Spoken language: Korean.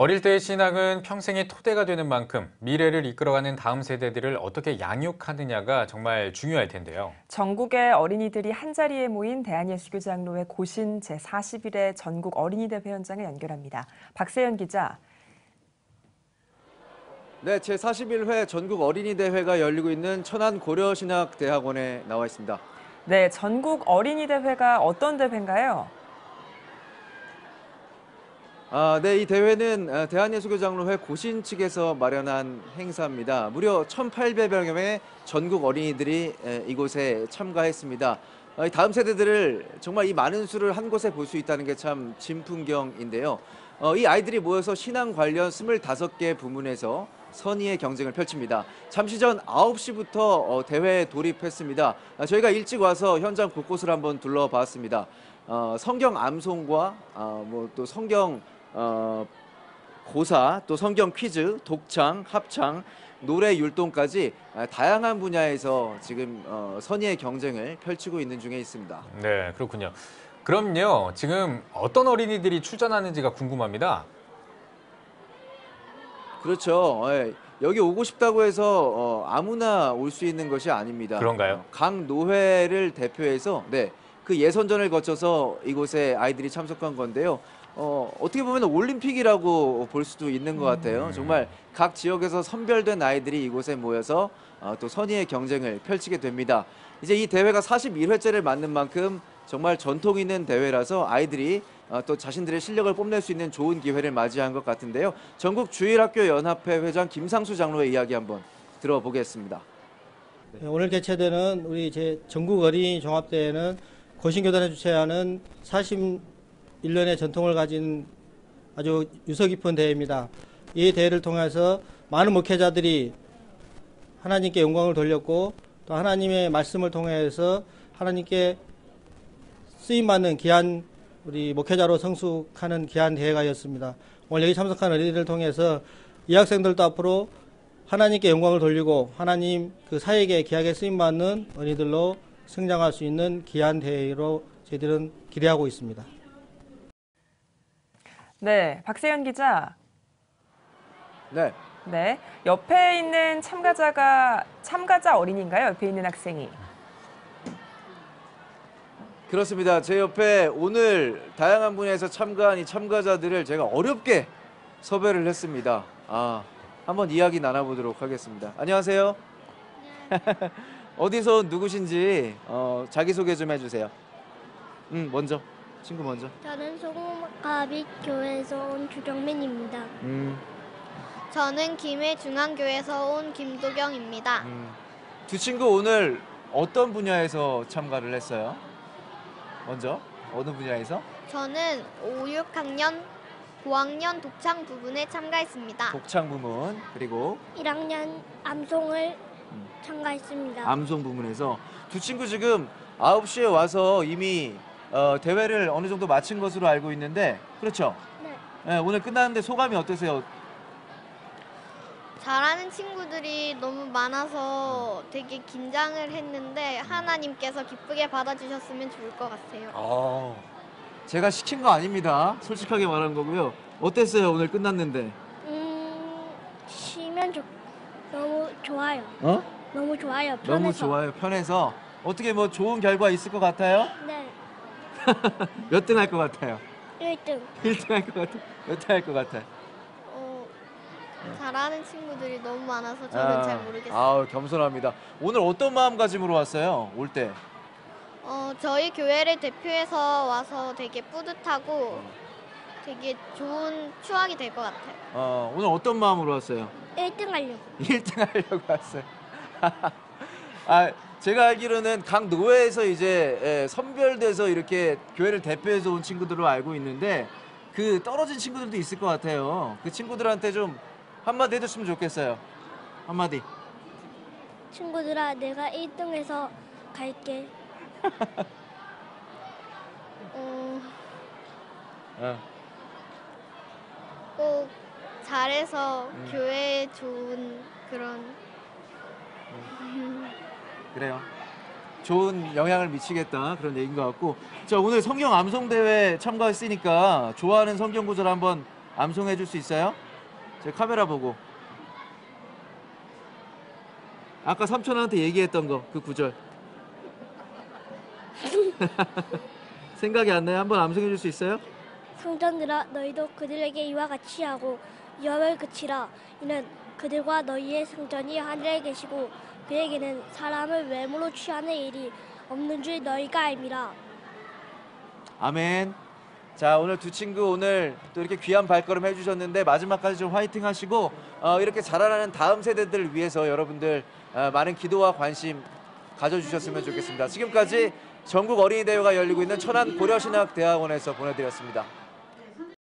어릴 때의 신앙은 평생의 토대가 되는 만큼 미래를 이끌어가는 다음 세대들을 어떻게 양육하느냐가 정말 중요할 텐데요. 전국의 어린이들이 한자리에 모인 대한예수교장로회 고신 제41회 전국 어린이대회 현장을 연결합니다. 박세연 기자. 네, 제41회 전국 어린이대회가 열리고 있는 천안 고려신학대학원에 나와 있습니다. 네, 전국 어린이대회가 어떤 대회인가요? 네, 이 대회는 대한예수교장로회 고신 측에서 마련한 행사입니다. 무려 1,800여 명의 전국 어린이들이 이곳에 참가했습니다. 다음 세대들을 정말 이 많은 수를 한 곳에 볼 수 있다는 게 참 진풍경인데요. 이 아이들이 모여서 신앙 관련 25개 부문에서 선의의 경쟁을 펼칩니다. 잠시 전 9시부터 대회에 돌입했습니다. 저희가 일찍 와서 현장 곳곳을 한번 둘러봤습니다. 성경 암송과 또 성경 고사, 또 성경 퀴즈, 독창, 합창, 노래 율동까지 다양한 분야에서 지금 선의의 경쟁을 펼치고 있는 중에 있습니다. 네, 그렇군요. 그럼요, 지금 어떤 어린이들이 출전하는지가 궁금합니다. 그렇죠. 예, 여기 오고 싶다고 해서 아무나 올 수 있는 것이 아닙니다. 그런가요? 각 노회를 대표해서 그 예선전을 거쳐서 이곳에 아이들이 참석한 건데요. 어떻게 보면 올림픽이라고 볼 수도 있는 것 같아요. 정말 각 지역에서 선별된 아이들이 이곳에 모여서 또 선의의 경쟁을 펼치게 됩니다. 이제 이 대회가 41회째를 맞는 만큼 정말 전통 있는 대회라서 아이들이 또 자신들의 실력을 뽐낼 수 있는 좋은 기회를 맞이한 것 같은데요. 전국주일학교연합회 회장 김상수 장로의 이야기 한번 들어보겠습니다. 네, 오늘 개최되는 우리 전국 어린이 종합대회는 고신교단에 주최하는 41년의 전통을 가진 아주 유서 깊은 대회입니다. 이 대회를 통해서 많은 목회자들이 하나님께 영광을 돌렸고 또 하나님의 말씀을 통해서 하나님께 쓰임받는 귀한 우리 목회자로 성숙하는 귀한 대회가였습니다. 오늘 여기 참석한 어린이들을 통해서 이 학생들도 앞으로 하나님께 영광을 돌리고 하나님 그 사역에 귀하게 쓰임받는 어린이들로 성장할 수 있는 귀한 대회로 저희들은 기대하고 있습니다. 네, 박세연 기자. 네. 네, 옆에 있는 참가자 어린이인가요? 옆에 있는 학생이. 그렇습니다. 제 옆에 오늘 다양한 분야에서 참가한 이 참가자들을 제가 어렵게 섭외를 했습니다. 한번 이야기 나눠보도록 하겠습니다. 안녕하세요. 어디서 온 누구신지 자기소개 좀 해주세요. 먼저. 친구 먼저. 저는 소금갑이 교회에서 온 주정민입니다. 저는 김해중앙교에서 온 김도경입니다. 두 친구 오늘 어떤 분야에서 참가를 했어요? 먼저 어느 분야에서? 저는 5, 6학년, 5학년 독창 부분에 참가했습니다. 독창 부문 그리고 1학년 암송을 참가했습니다. 암송 부문에서 두 친구 지금 9시에 와서 이미 대회를 어느 정도 마친 것으로 알고 있는데 그렇죠? 네. 오늘 끝났는데 소감이 어떠세요? 잘하는 친구들이 너무 많아서 되게 긴장을 했는데 하나님께서 기쁘게 받아주셨으면 좋을 것 같아요. 제가 시킨 거 아닙니다. 솔직하게 말한 거고요. 어땠어요? 오늘 끝났는데. 쉬면 너무 좋아요. 너무 좋아요. 편해서. 너무 좋아요. 편해서. 어떻게 뭐 좋은 결과 있을 것 같아요? 네. 몇 등 할 것 같아요? 1등. 1등 할 것 같아요? 몇 등 할 것 같아요? 잘하는 친구들이 너무 많아서 저는 잘 모르겠어요. 겸손합니다. 오늘 어떤 마음가짐으로 왔어요? 올 때? 저희 교회를 대표해서 와서 되게 뿌듯하고 되게 좋은 추억이 될 것 같아요. 오늘 어떤 마음으로 왔어요? 1등 하려고. 1등 하려고 왔어요. 제가 알기로는 각 노회에서 이제 선별돼서 이렇게 교회를 대표해서 온 친구들로 알고 있는데 그 떨어진 친구들도 있을 것 같아요. 그 친구들한테 좀 한마디 해줬으면 좋겠어요. 한마디. 친구들아, 내가 1등해서 갈게. 꼭 잘해서 교회에 좋은 그런 그래요. 좋은 영향을 미치겠다 그런 얘기인 것 같고 자 오늘 성경 암송 대회 참가했으니까 좋아하는 성경 구절 한번 암송해 줄 수 있어요? 제 카메라 보고. 아까 삼촌한테 얘기했던 거, 그 구절. 생각이 안 나요? 한번 암송해 줄 수 있어요? 성전들아 너희도 그들에게 이와 같이 하고 위험을 그치라. 이는 그들과 너희의 성전이 하늘에 계시고 그에게는 사람을 외모로 취하는 일이 없는 줄 너희가 알미라. 아멘. 자, 오늘 두 친구 오늘 또 이렇게 귀한 발걸음 해주셨는데 마지막까지 좀 화이팅 하시고 이렇게 자라나는 다음 세대들을 위해서 여러분들 많은 기도와 관심 가져주셨으면 좋겠습니다. 지금까지 전국 어린이 대회가 열리고 있는 천안 고려신학대학원에서 보내드렸습니다.